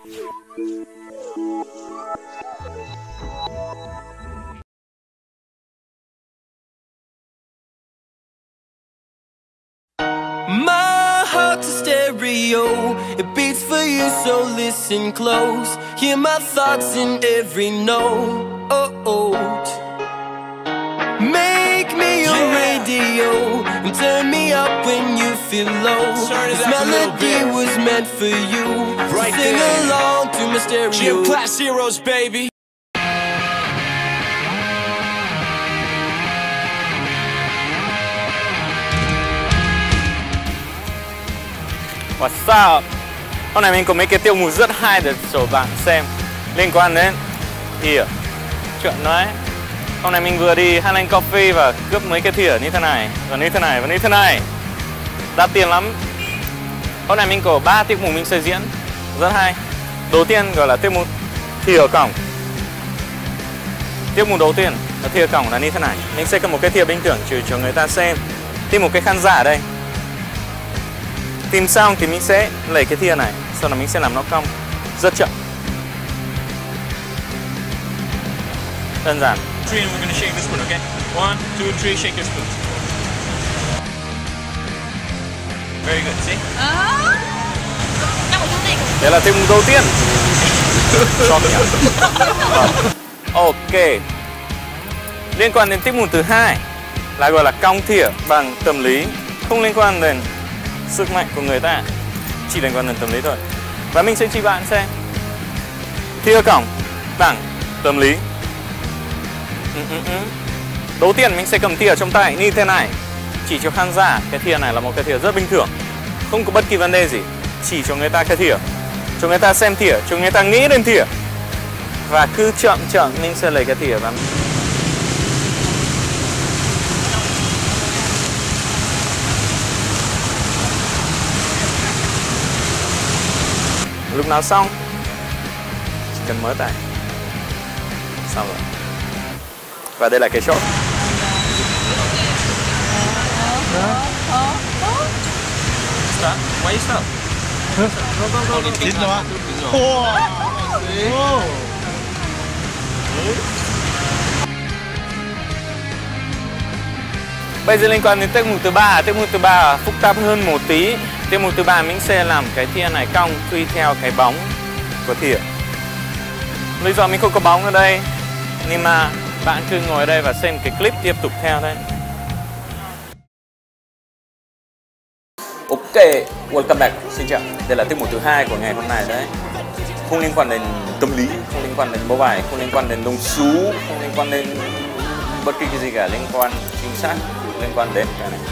My heart's a stereo, it beats for you, so listen close. Hear my thoughts in every note. Make me your radio and turn me up when you feel low. This melody was meant for you, right, so sing there along to my stereo. Gym Class Heroes, baby. What's up? Hôm nay mình có mấy cái tiêu mục rất hay để cho bạn xem liên quan đến thìa. Chuyện nói hôm nay mình vừa đi Highland Coffee và cướp mấy cái thìa như thế này và như thế này và như thế này, đắt tiền lắm. Hôm nay mình có 3 tiết mục mình sẽ diễn rất hay. Đầu tiên gọi là tiết mục thìa cổng. Tiết mục đầu tiên là thìa cổng là như thế này. Mình sẽ cầm một cái thìa bình thường cho người ta xem. Tìm một cái khán giả đây. Tìm xong thì mình sẽ lấy cái thìa này, sau đó mình sẽ làm nó cong rất chậm. Đơn giản. Three and we're gonna shake the spoon, okay? 1, 2, 3, shake your spoon. Very good, see? Đấy là tiết mục đầu tiên. Ok. Liên quan đến tiết mục thứ hai là gọi là cong thìa bằng tâm lý, không liên quan đến sức mạnh của người ta, chỉ liên quan đến tâm lý thôi. Và mình sẽ chỉ bạn xem thìa cổng bằng tâm lý. Đầu tiên mình sẽ cầm thìa trong tay như thế này, chỉ cho khán giả cái thìa này là một cái thìa rất bình thường, không có bất kỳ vấn đề gì, chỉ cho người ta cái thìa, cho người ta xem thìa, cho người ta nghĩ đến thìa. Và cứ chậm chậm mình sẽ lấy cái thìa và lúc nào xong chỉ cần mở tay xong rồi. Và đây là cái shot. Stop. Why you stop? Chín rồi. Wow. Bây giờ liên quan đến tiết mục thứ ba. Tiết mục thứ ba phức tạp hơn một tí. Tiết mục thứ ba mình sẽ làm cái thìa này cong tùy theo cái bóng của thìa. Lý do mình không có bóng ở đây, nhưng mà bạn cứ ngồi ở đây và xem cái clip tiếp tục theo đây. Ok, welcome back. Xin chào. Đây là tiết mục thứ hai của ngày hôm nay đấy. Không liên quan đến tâm lý, không liên quan đến bố bài, không liên quan đến đồng xu, không liên quan đến bất kỳ cái gì cả, liên quan chính xác, liên quan đến cái này.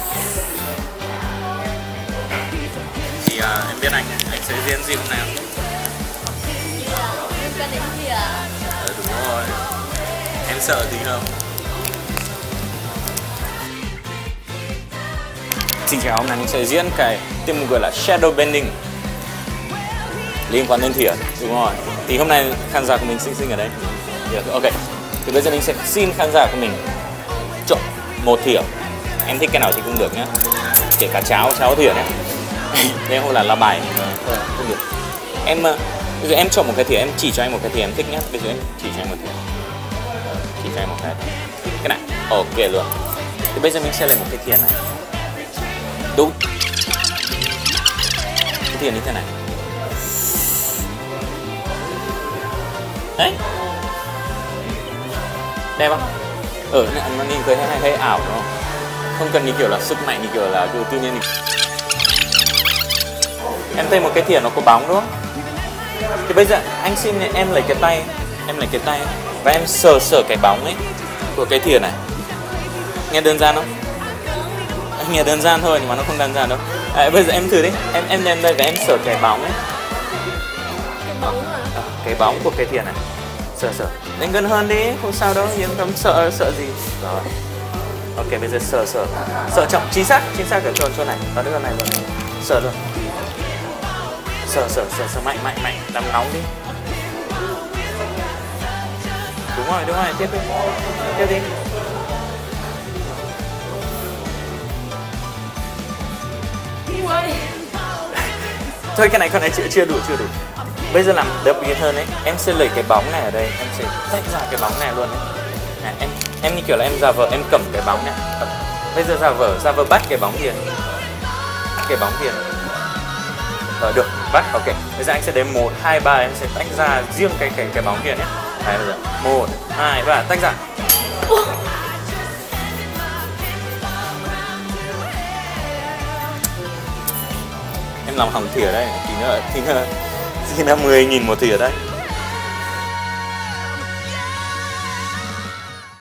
Thì em biết anh sẽ diễn gì hôm nay không? Liên quan đến thìa. Đúng rồi. Em sợ gì không? Xin chào, hôm nay mình sẽ diễn cái tiết mục gọi là Shadow Bending, liên quan đến thìa, đúng rồi. Thì hôm nay khán giả của mình xinh ở đây. Ok, thì bây giờ mình sẽ xin khán giả của mình chọn một thìa. Em thích cái nào thì cũng được nhé, kể cả cháo thìa nhé. Đây không là la bài không được. Bây giờ em chọn một cái thìa, em chỉ cho anh một cái thìa em thích nhé. Bây giờ em chỉ cho anh một thìa, chỉ cho anh một cái này. Ok luôn. Thì bây giờ mình sẽ lấy một cái thìa này. Đúng. Cái thìa như thế này. Đấy. Đẹp không? Nó nhìn cười hay ảo đúng không? Không cần như kiểu là sức mạnh, như kiểu là tự nhiên. Em thấy một cái thìa nó có bóng đúng không? Thì bây giờ anh xin em lấy cái tay, và em sờ cái bóng ấy của cái thìa này. Nghe đơn giản không? Nghe đơn giản thôi nhưng mà nó không đơn giản đâu. Bây giờ em thử đi, em lên đây và em sờ cái bóng ấy. Cái bóng của cái thìa này. Sờ. Đến gần hơn đi, không sao đâu, yên tâm, sợ gì. Rồi. Ok, bây giờ sờ. Sờ trọng, chính xác ở chỗ này, ở đây này luôn. Sờ luôn. Sờ mạnh, làm nóng đi. Đúng rồi, tiếp đi. Thôi cái này chưa đủ. Bây giờ làm đặc biệt hơn ấy, em sẽ lấy cái bóng này ở đây, em sẽ tách ra cái bóng này luôn đấy. Em như kiểu là em giả vờ em cầm cái bóng này. Bây giờ giả vờ bắt cái bóng kia. Cái bóng kia. Rồi được, bắt, ok. Bây giờ anh sẽ đếm 1, 2, 3, em sẽ tách ra riêng cái bóng kia nhé. Đấy, bây giờ 1, 2, 3, tách ra. Em làm hỏng thìa đây, tí nữa 10.000 một thìa đây.